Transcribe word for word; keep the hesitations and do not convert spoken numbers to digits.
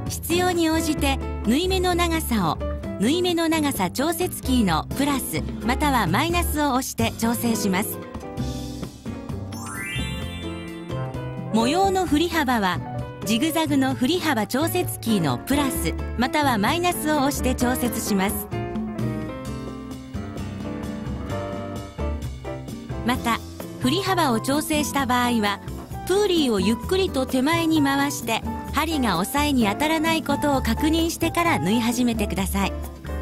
必要に応じて縫い目の長さを縫い目の長さ調節キーのプラスまたはマイナスを押して調整します。模様の振り幅はジグザグの振り幅調節キーのプラスまたはマイナスを押して調節します。また振り幅を調整した場合はプーリーをゆっくりと手前に回して針が押さえに当たらないことを確認してから縫い始めてください。